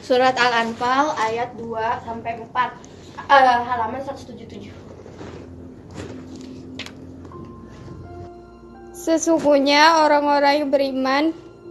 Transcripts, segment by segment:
Surat Al-Anfal ayat 2-4, halaman 177. Sesungguhnya orang-orang yang beriman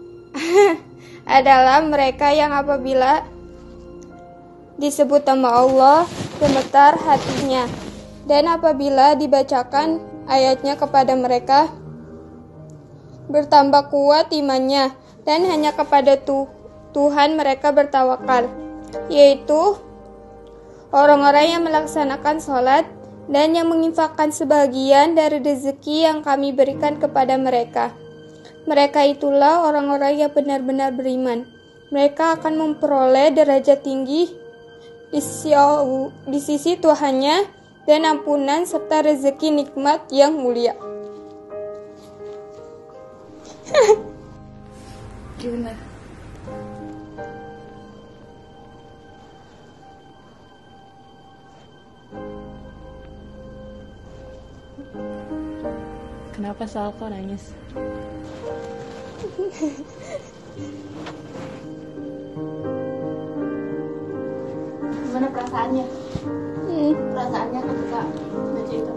adalah mereka yang apabila disebut nama Allah gemetar hatinya, dan apabila dibacakan ayatnya kepada mereka bertambah kuat imannya, dan hanya kepada Tuhan mereka bertawakal, yaitu orang-orang yang melaksanakan sholat dan yang menginfakkan sebagian dari rezeki yang kami berikan kepada mereka. Mereka itulah orang-orang yang benar-benar beriman. Mereka akan memperoleh derajat tinggi di sisi Tuhannya dan ampunan serta rezeki nikmat yang mulia. Gimana? Kenapa Sal kok nangis? Gimana perasaannya? Perasaannya ketika baca itu?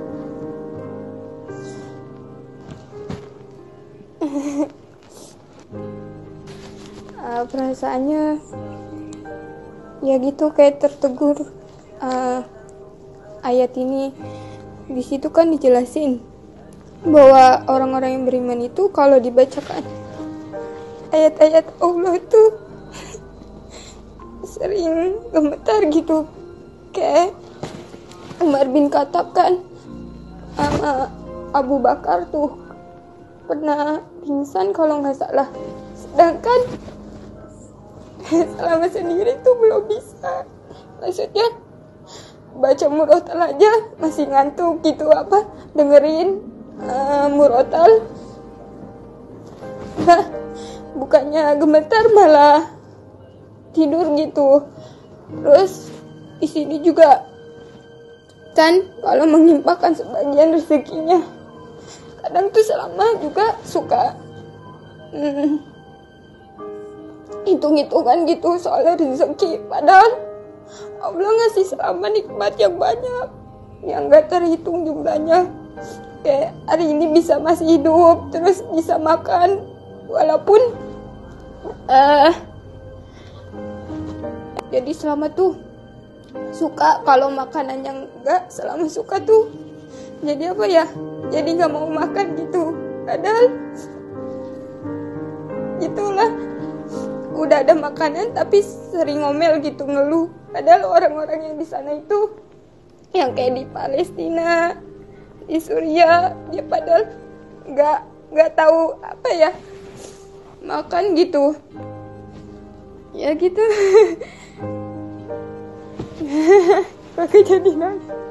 Perasaannya ya gitu, kayak tertegur. Ayat ini di situ kan dijelasin bahwa orang-orang yang beriman itu kalau dibacakan ayat-ayat Allah tuh sering gemetar gitu. Kayak Umar bin Khattab kan sama Abu Bakar tuh pernah pingsan kalau nggak salah, sedangkan selama sendiri tuh belum bisa, maksudnya baca murotal aja masih ngantuk gitu, apa dengerin murotal, nah bukannya gemetar malah tidur gitu. Terus di sini juga kan kalau mengimpakkan sebagian rezekinya, kadang tuh selama juga suka hitung-hitungan gitu soal rezeki, padahal Allah ngasih selama nikmat yang banyak yang gak terhitung jumlahnya. Kayak hari ini bisa masih hidup, terus bisa makan, walaupun jadi selama tuh suka kalau makanan yang enggak selama suka tuh jadi apa ya, jadi gak mau makan gitu, padahal gitulah udah ada makanan tapi sering ngomel gitu, ngeluh. Padahal orang-orang yang di sana itu yang kayak di Palestina, di Suriah, dia padahal nggak tahu apa ya makan gitu ya gitu. Pakai jadi nangis.